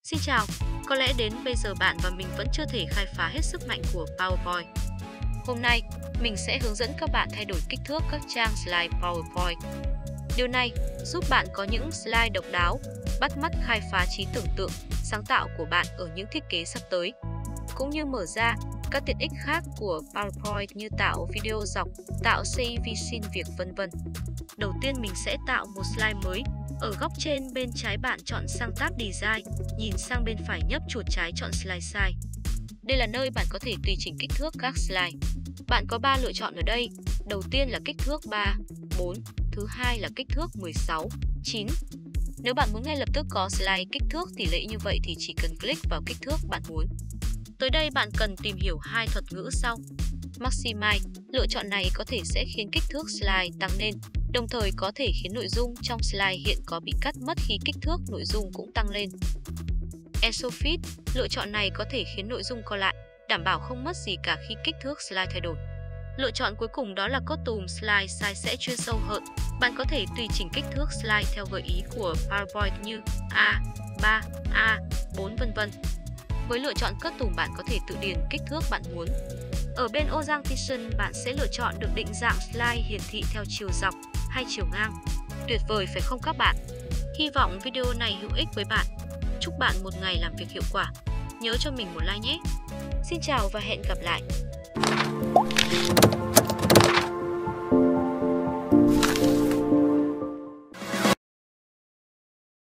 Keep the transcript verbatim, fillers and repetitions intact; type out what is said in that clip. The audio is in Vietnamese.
Xin chào, có lẽ đến bây giờ bạn và mình vẫn chưa thể khai phá hết sức mạnh của PowerPoint. Hôm nay, mình sẽ hướng dẫn các bạn thay đổi kích thước các trang slide PowerPoint. Điều này giúp bạn có những slide độc đáo, bắt mắt khai phá trí tưởng tượng, sáng tạo của bạn ở những thiết kế sắp tới, cũng như mở ra các tiện ích khác của PowerPoint như tạo video dọc, tạo xây vi xin việc vân vân. Đầu tiên mình sẽ tạo một slide mới. Ở góc trên bên trái bạn chọn sang tab Design, nhìn sang bên phải nhấp chuột trái chọn Slide Size. Đây là nơi bạn có thể tùy chỉnh kích thước các slide. Bạn có ba lựa chọn ở đây. Đầu tiên là kích thước ba, bốn, thứ hai là kích thước mười sáu, chín. Nếu bạn muốn ngay lập tức có slide kích thước tỷ lệ như vậy thì chỉ cần click vào kích thước bạn muốn. Tới đây bạn cần tìm hiểu hai thuật ngữ sau. Maximize, lựa chọn này có thể sẽ khiến kích thước slide tăng lên, đồng thời có thể khiến nội dung trong slide hiện có bị cắt mất khi kích thước nội dung cũng tăng lên. Exofit, lựa chọn này có thể khiến nội dung co lại, đảm bảo không mất gì cả khi kích thước slide thay đổi. Lựa chọn cuối cùng đó là Custom Slide Size sẽ chuyên sâu hơn. Bạn có thể tùy chỉnh kích thước slide theo gợi ý của PowerPoint như A ba, A bốn vân vân. Với lựa chọn Custom bạn có thể tự điền kích thước bạn muốn. Ở bên Orientation bạn sẽ lựa chọn được định dạng slide hiển thị theo chiều dọc hay chiều ngang. Tuyệt vời phải không các bạn? Hy vọng video này hữu ích với bạn. Chúc bạn một ngày làm việc hiệu quả. Nhớ cho mình một like nhé. Xin chào và hẹn gặp lại.